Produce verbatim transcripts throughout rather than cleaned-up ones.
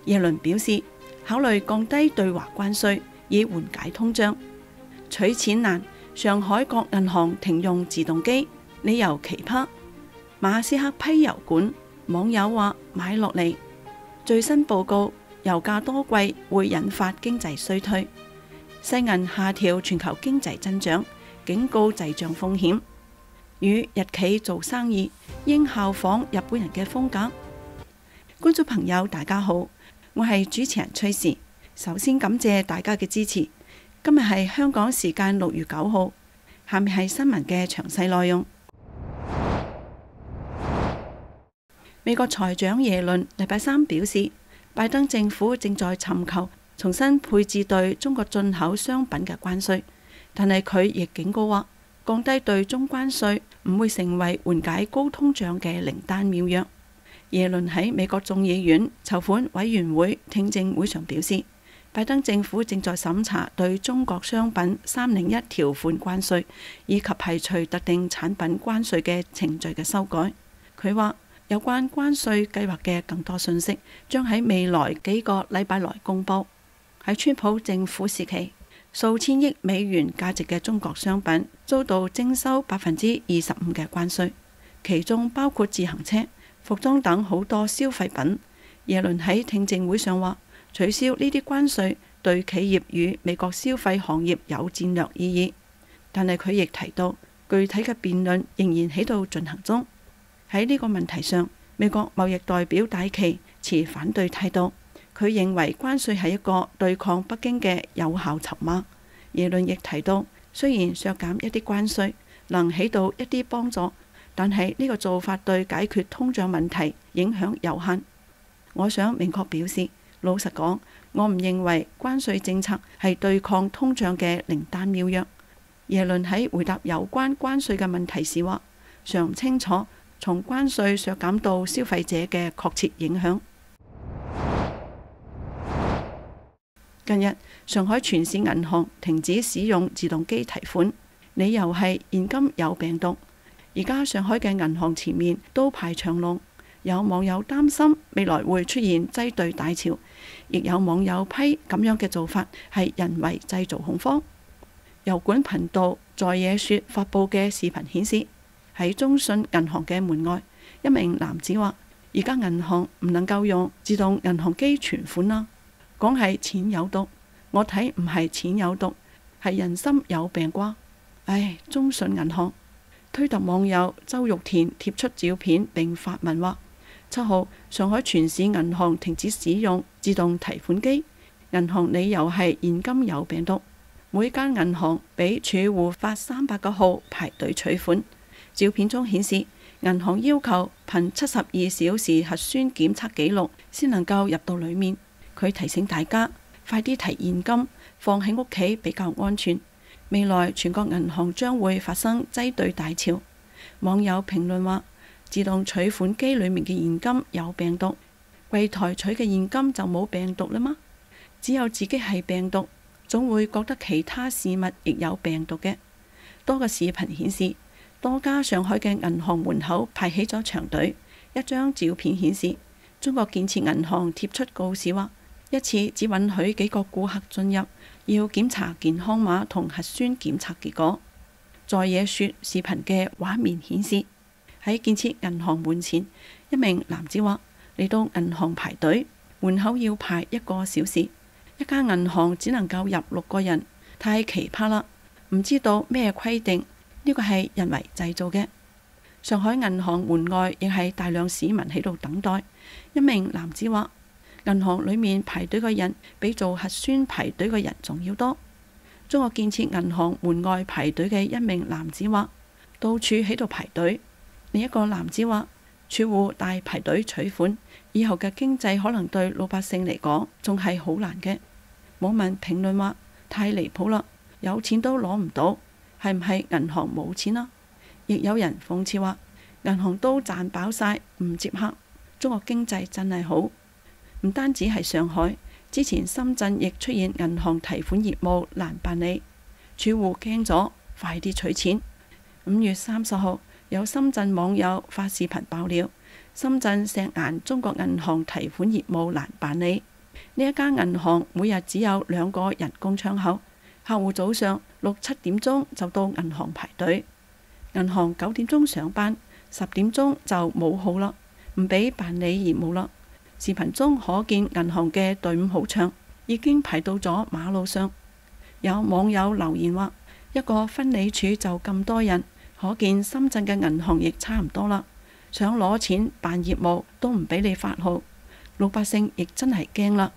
耶倫表示，考慮降低對華關稅以緩解通脹。取錢難，上海各銀行停用自動機，理由奇葩。馬斯克批油管，網友話買落嚟。最新報告，油價多貴會引發經濟衰退。世銀下調全球經濟增長，警告滯脹風險。與日企做生意，應效仿日本人嘅風格。觀眾朋友大家好，我係主持人崔氏。首先感謝大家嘅支持。今日係香港時間六月九號，下面係新聞嘅詳細內容。美國財長耶倫禮拜三表示，拜登政府正在尋求重新配置對中國進口商品嘅關稅，但係佢亦警告話，降低對中關稅唔會成為緩解高通脹嘅靈丹妙藥。耶倫喺美國眾議院籌款委員會聽證會上表示，拜登政府正在審查對中國商品三零一條款關稅，以及排除特定產品關稅嘅程序嘅修改。佢話有關關稅計劃嘅更多信息將喺未來幾個禮拜內公佈。喺川普政府時期，數千億美元價值嘅中國商品遭到徵收百分之二十五嘅關稅，其中包括自行車、服裝等好多消費品。耶倫喺聽證會上話，取消呢啲關稅對企業與美國消費行業有戰略意義，但係佢亦提到具體嘅辯論仍然喺度進行中。喺呢個問題上，美國貿易代表戴琪持反對態度，佢認為關稅係一個對抗北京嘅有效籌碼。耶倫亦提到，雖然削減一啲關稅能起到一啲幫助，但係呢個做法對解決通脹問題影響有限。我想明確表示，老實講，我唔認為關稅政策係對抗通脹嘅靈丹妙藥。耶倫喺回答有關關稅嘅問題時話，尚唔清楚從關稅削減到消費者嘅確切影響。近日，上海全市銀行停止使用自動機提款，理由係現金有病毒。而家上海嘅銀行前面都排長龍，有網友擔心未來會出現擠兌大潮，亦有網友批咁樣嘅做法係人為製造恐慌。油管頻道在野說發佈嘅視頻顯示，喺中信銀行嘅門外，一名男子話：而家銀行唔能夠用自動銀行機存款啦，講係錢有毒，我睇唔係錢有毒，係人心有病啩。唉，中信銀行。推特網友周玉田貼出照片並發文話：七號上海全市銀行停止使用自動提款機，銀行理由係現金有病毒。每間銀行俾儲戶發三百個號排隊取款。照片中顯示，銀行要求憑七十二小時核酸檢測記錄先能夠入到裏面。佢提醒大家快啲提現金，放喺屋企比較安全。未來全國銀行將會發生擠兌大潮。網友評論話：自動取款機裏面嘅現金有病毒，櫃台取嘅現金就冇病毒啦嗎？只有自己係病毒，總會覺得其他事物亦有病毒嘅。多個視頻顯示，多家上海嘅銀行門口排起咗長隊。一張照片顯示，中國建設銀行貼出告示話，一次只允許幾個顧客進入，要檢查健康碼同核酸檢測結果。在野說視頻嘅畫面顯示，喺建設銀行門前，一名男子話嚟到銀行排隊，門口要排一個小時。一家銀行只能夠入六個人，太奇葩啦！唔知道咩規定，呢個係人為製造嘅。上海銀行門外亦係大量市民喺度等待。一名男子話，銀行裏面排隊嘅人比做核酸排隊嘅人仲要多。中國建設銀行門外排隊嘅一名男子話，到處喺度排隊。另一個男子話，儲戶大排隊取款，以後嘅經濟可能對老百姓嚟講仲係好難嘅。網民評論話，太離譜啦，有錢都攞唔到，係唔係銀行冇錢啊？亦有人諷刺話，銀行都賺飽晒，唔接客。中國經濟真係好。唔單止係上海，之前深圳亦出現銀行提款業務難辦理，儲戶驚咗，快啲取錢。五月三十號，有深圳網友發視頻爆料，深圳石岩中國銀行提款業務難辦理， 呢一間銀行每日只有兩個人工窗口，客戶早上六七點鐘就到銀行排隊，銀行九點鐘上班，十點鐘就冇號啦，唔俾辦理業務啦。視頻中可見銀行嘅隊伍好長，已經排到咗馬路上。有網友留言話：一個分理處就咁多人，可見深圳嘅銀行亦差唔多啦。想攞錢辦業務都唔俾你發號，老百姓亦真係驚啦。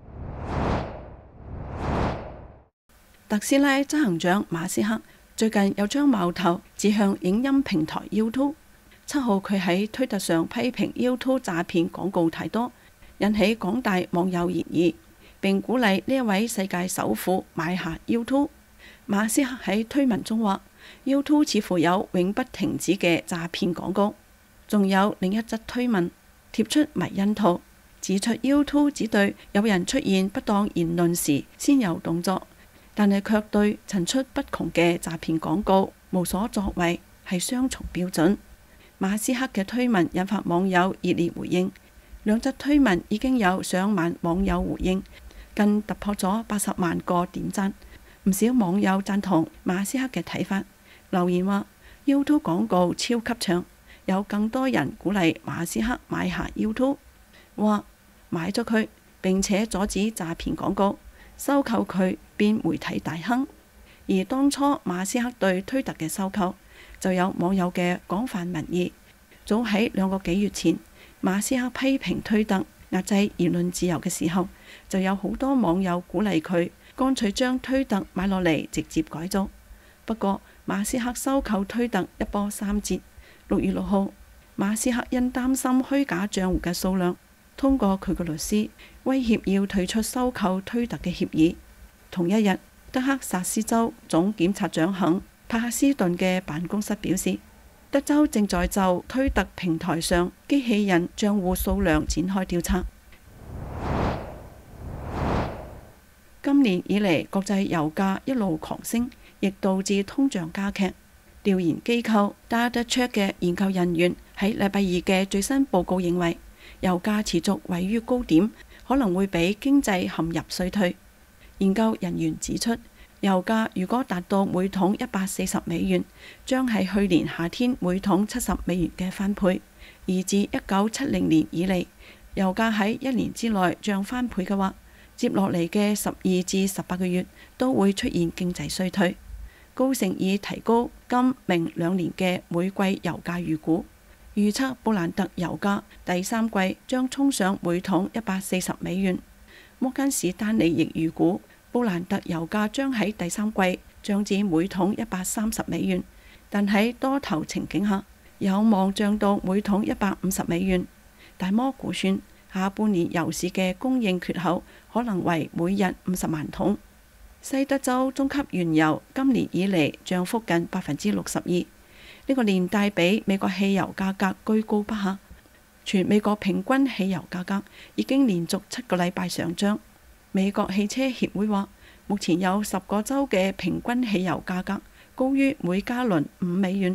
特斯拉執行長馬斯克最近有將矛頭指向影音平台 YouTube。七號佢喺推特上批評 YouTube 詐騙廣告太多，引起廣大網友熱議，並鼓勵呢一位世界首富買下 YouTube。馬斯克喺推文中話 YouTube 似乎有永不停止嘅詐騙廣告。仲有另一則推文貼出迷因圖，指出 YouTube 只對有人出現不當言論時先有動作，但係卻對層出不窮嘅詐騙廣告無所作為，係雙重標準。馬斯克嘅推文引發網友熱烈回應，兩則推文已經有上萬網友回應，更突破咗八十萬個點讚。唔少網友贊同馬斯克嘅睇法，留言話 YouTube 廣告超級長，有更多人鼓勵馬斯克買下 YouTube， 話買咗佢並且阻止詐騙廣告，收購佢變媒體大亨。而當初馬斯克對推特嘅收購，就有網友嘅廣泛民意。早喺兩個幾月前，馬斯克批評推特壓制言論自由嘅時候，就有好多網友鼓勵佢乾脆將推特買落嚟直接改造。不過馬斯克收購推特一波三折。六月六號，馬斯克因擔心虛假賬戶嘅數量，通過佢嘅律師威脅要退出收購推特嘅協議。同一日，德克薩斯州總檢察長肯帕克斯頓嘅辦公室表示，德州正在就推特平台上機器人賬戶數量展開調查。今年以嚟，國際油價一路狂升，亦導致通脹加劇。調研機構 DataCheck 嘅研究人員喺禮拜二嘅最新報告認為，油價持續位於高點，可能會俾經濟陷入衰退。研究人員指出，油價如果達到每桶一百四十美元，將係去年夏天每桶七十美元嘅翻倍。而自一九七零年以嚟，油價喺一年之內漲翻倍嘅話，接落嚟嘅十二至十八個月都會出現經濟衰退。高盛已提高今明兩年嘅每季油價預估，預測布蘭特油價第三季將衝上每桶一百四十美元。摩根士丹利亦預估布蘭特油價將喺第三季漲至每桶一百三十美元，但喺多頭情景下有望漲到每桶一百五十美元。大摩估算下半年油市嘅供應缺口可能為每日五十萬桶。西德州中級原油今年以嚟漲幅近百分之六十二，呢個連帶比美國汽油價格居高不下。全美國平均汽油價格已經連續七個禮拜上漲。美國汽車協會話，目前有十個州嘅平均汽油價格高於每加侖五美元。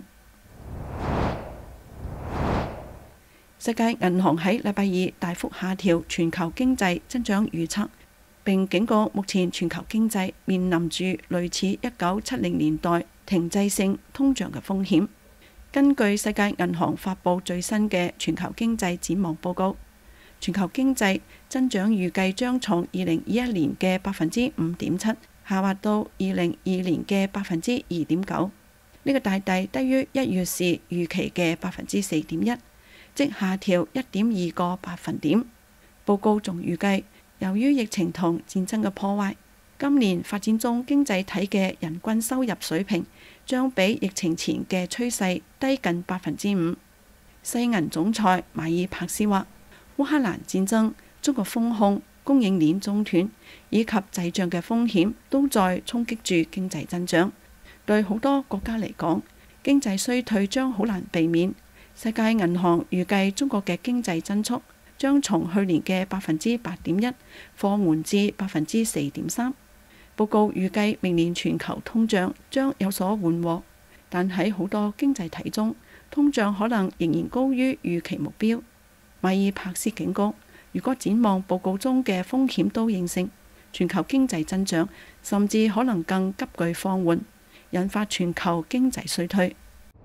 世界銀行喺禮拜二大幅下調全球經濟增長預測，並警告目前全球經濟面臨住類似一九七零年代停滯性通脹嘅風險。根據世界銀行發布最新嘅全球經濟展望報告，全球經濟增長預計將從二零二一年嘅百分之五點七下滑到二零二二年嘅百分之二點九，呢個大大低於一月時預期嘅百分之四點一，即下調一點二個百分點。報告仲預計，由於疫情同戰爭嘅破壞，今年發展中經濟體嘅人均收入水平將比疫情前嘅趨勢低近百分之五。世銀總裁馬爾帕斯話，烏克蘭戰爭、中國封控、供應鏈中斷以及滯脹嘅風險都在衝擊住經濟增長。對好多國家嚟講，經濟衰退將好難避免。世界銀行預計中國嘅經濟增速將從去年嘅百分之八點一放緩至百分之四點三。報告預計明年全球通脹將有所緩和，但喺好多經濟體中，通脹可能仍然高於預期目標。馬爾帕斯警告， 如果展望報告中嘅風險都應性，全球經濟增長甚至可能更急劇放緩，引發全球經濟衰退。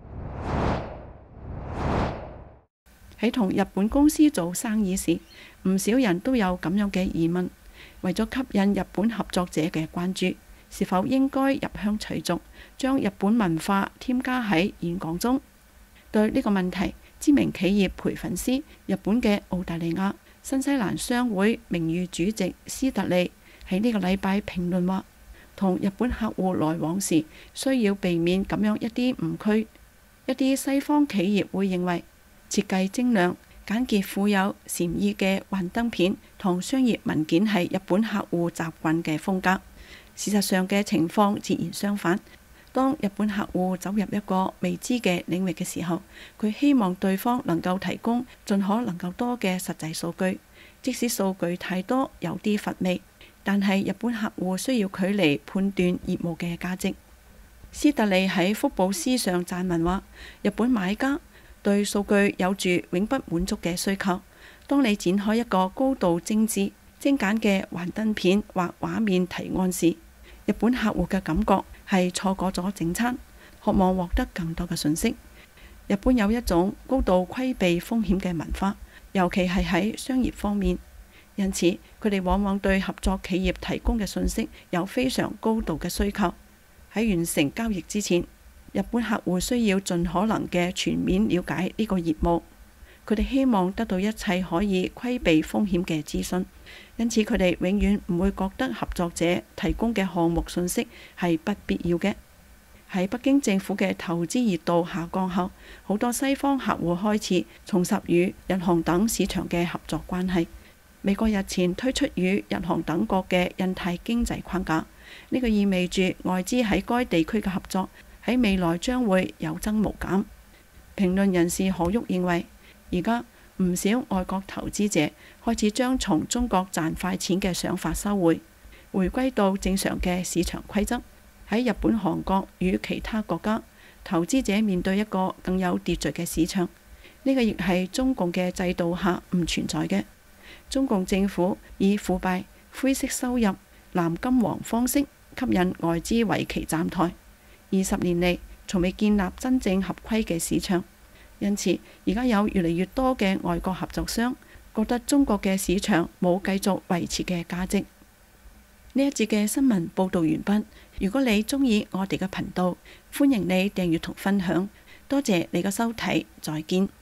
喺同日本公司做生意時，唔少人都有咁樣嘅疑問：為咗吸引日本合作者嘅關注，是否應該入鄉隨俗，將日本文化添加喺演講中？對呢個問題，知名企業培訓師、日本嘅澳大利亞、新西蘭商會名譽主席斯特利喺呢個禮拜評論話：同日本客戶來往時，需要避免咁樣一啲誤區。一啲西方企業會認為，設計精良、簡潔富有禪意嘅幻燈片同商業文件係日本客戶習慣嘅風格。事實上嘅情況截然相反。當日本客戶走入一個未知嘅領域嘅時候，佢希望對方能夠提供盡可能夠多嘅實際數據，即使數據太多有啲乏味，但係日本客戶需要佢嚟判斷業務嘅價值。斯特利喺福布斯上撰文話：日本買家對數據有住永不滿足嘅需求。當你展開一個高度精緻、精簡嘅幻燈片或畫面提案時，日本客戶嘅感覺係錯過咗整餐，渴望獲得更多嘅信息。日本有一種高度規避風險嘅文化，尤其係喺商業方面，因此佢哋往往對合作企業提供嘅信息有非常高度嘅需求。喺完成交易之前，日本客戶需要盡可能嘅全面了解呢個業務，佢哋希望得到一切可以規避風險嘅資訊，因此佢哋永遠唔會覺得合作者提供嘅項目信息係不必要嘅。喺北京政府嘅投資熱度下降後，好多西方客戶開始重拾與日韓等市場嘅合作關係。美國日前推出與日韓等國嘅印太經濟框架，呢個意味住外資喺該地區嘅合作喺未來將會有增無減。評論人士何旭認為，而家唔少外國投資者開始將從中國賺快錢嘅想法收回，回歸到正常嘅市場規則。喺日本、韓國與其他國家，投資者面對一個更有秩序嘅市場，呢個亦係中共嘅制度下唔存在嘅。中共政府以腐敗、灰色收入、藍金黃方式吸引外資為其站台，二十年嚟從未建立真正合規嘅市場，因此而家有越嚟越多嘅外國合作商覺得中國嘅市場冇繼續維持嘅價值。呢一節嘅新聞報導完畢。如果你鍾意我哋嘅頻道，歡迎你訂閱同分享。多謝你嘅收睇，再見。